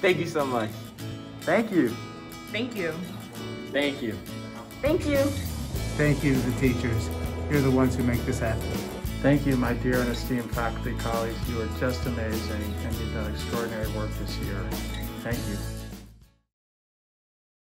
Thank you so much. Thank you. Thank you. Thank you. Thank you. Thank you, the teachers. You're the ones who make this happen. Thank you, my dear and esteemed faculty colleagues. You are just amazing, and you've done extraordinary work this year. Thank you.